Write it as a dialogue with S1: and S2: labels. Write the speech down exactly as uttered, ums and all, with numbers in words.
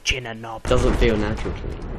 S1: chin and knob.
S2: Doesn't feel natural to me.